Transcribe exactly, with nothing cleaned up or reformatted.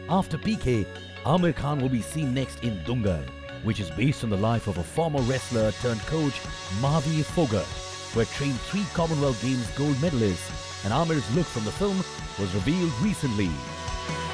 After P K, Aamir Khan will be seen next in Dungal, which is based on the life of a former wrestler turned coach, Mahavir Fogart, who had trained three Commonwealth Games gold medalists, and Aamir's look from the film was revealed recently.